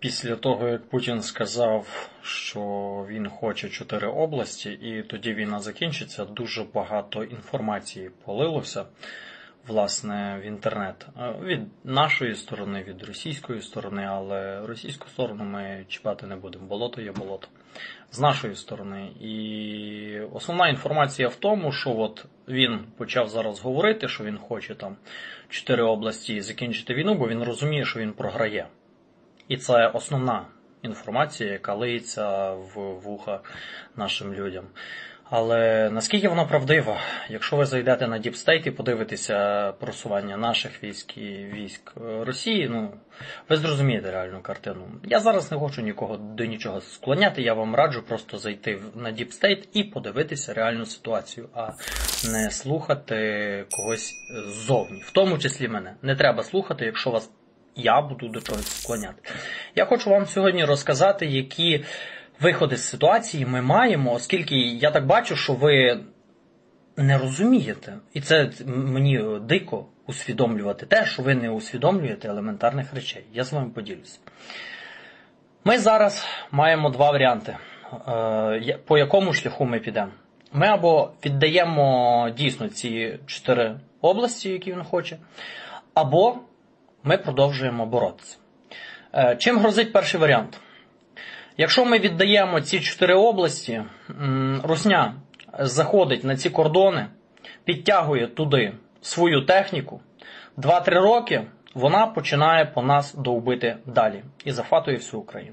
Після того, як Путін сказав, що він хоче 4 області, і тоді війна закінчиться, дуже багато інформації полилося, власне, в інтернет. Від нашої сторони, від російської сторони, але російську сторону ми чіпати не будемо. Болото є болото. З нашої сторони. І основна інформація в тому, що от він почав зараз говорити, що він хоче там 4 області закінчити війну, бо він розуміє, що він програє. І це основна інформація, яка лиється в вуха нашим людям. Але наскільки вона правдива? Якщо ви зайдете на Deep State і подивитеся просування наших військ і військ Росії, ви зрозумієте реальну картину. Я зараз не хочу нікого до нічого склоняти, я вам раджу просто зайти на Deep State і подивитися реальну ситуацію, а не слухати когось ззовні. В тому числі мене. Не треба слухати, якщо вас я буду до чогось склоняти. Я хочу вам сьогодні розказати, які виходи з ситуації ми маємо, оскільки я так бачу, що ви не розумієте. І це мені дико усвідомлювати те, що ви не усвідомлюєте елементарних речей. Я з вами поділюся. Ми зараз маємо 2 варіанти, по якому шляху ми підемо. Ми або віддаємо дійсно ці 4 області, які він хоче, або ми продовжуємо боротися. Чим грозить перший варіант? Якщо ми віддаємо ці 4 області, Русня заходить на ці кордони, підтягує туди свою техніку, 2-3 роки вона починає по нас довбити далі і захватує всю Україну.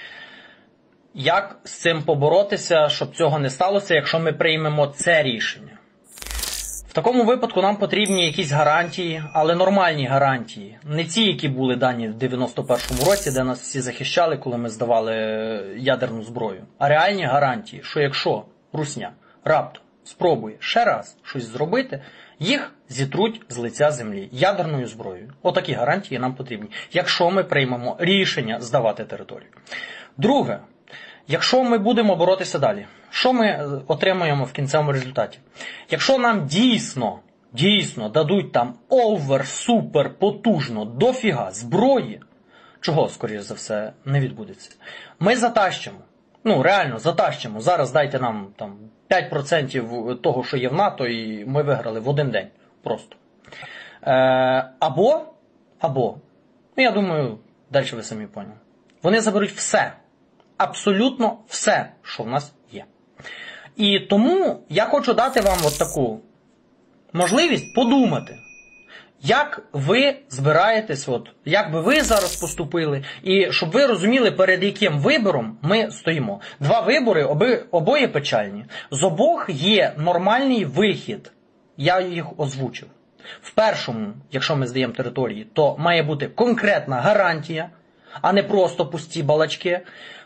Як з цим поборотися, щоб цього не сталося, якщо ми приймемо це рішення? В такому випадку нам потрібні якісь гарантії, але нормальні гарантії. Не ті, які були дані в 91-му році, де нас всі захищали, коли ми здавали ядерну зброю. А реальні гарантії, що якщо Русня раптом спробує ще раз щось зробити, їх зітруть з лиця землі ядерною зброєю. Отакі гарантії нам потрібні, якщо ми приймемо рішення здавати територію. Друге. Якщо ми будемо боротися далі, що ми отримаємо в кінцевому результаті? Якщо нам дійсно дадуть там супер потужно дофіга зброї, чого, скоріш за все, не відбудеться, ми затащимо. Реально затащимо. Зараз дайте нам там 5% того, що є в НАТО, і ми виграли в один день. Просто. Або, я думаю, далі ви самі поняли. Вони заберуть все. Абсолютно все, що в нас є. І тому я хочу дати вам таку можливість подумати, як ви збираєтесь, як би ви зараз поступили, і щоб ви розуміли, перед яким вибором ми стоїмо. 2 вибори, обоє печальні. З обох є нормальний вихід. Я їх озвучив. В першому, якщо ми здаємо території, то має бути конкретна гарантія, а не просто пусті балачки.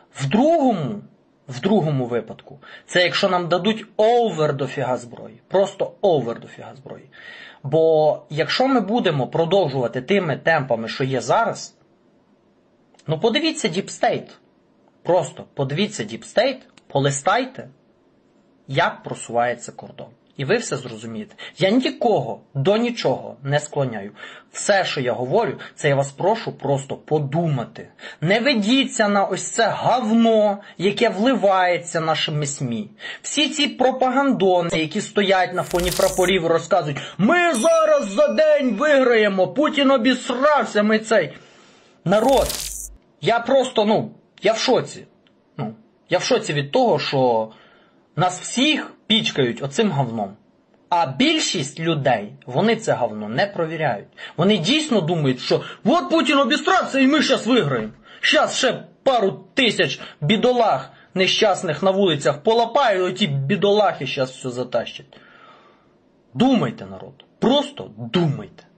В другому випадку, це якщо нам дадуть дофіга зброї. Просто дофіга зброї. Бо якщо ми будемо продовжувати тими темпами, що є зараз, подивіться Deep State. Просто подивіться Deep State, полистайте, як просувається кордон. І ви все зрозумієте. Я нікого до нічого не склоняю. Все, що я говорю, це я вас прошу просто подумати. Не ведіться на ось це говно, яке вливається нашими СМІ. Всі ці пропагандони, які стоять на фоні прапорів і розказують, ми зараз за день виграємо, Путін обісрався, ми цей. Народ, я просто, я в шоці. Я в шоці від того, що нас всіх пічкають оцим говном. А більшість людей, вони це говно не провіряють. Вони дійсно думають, що от Путін обістрався і ми зараз виграємо. Зараз ще пару тисяч бідолах нещасних на вулицях полапають, оті бідолахи зараз все затащать. Думайте, народ. Просто думайте.